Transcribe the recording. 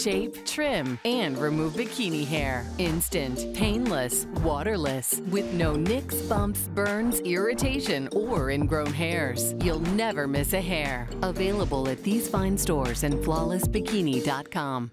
shape, trim, and remove bikini hair. Instant, painless, waterless, with no nicks, bumps, burns, irritation, or ingrown hairs. You'll never miss a hair. Available at these fine stores and flawlessbikini.com.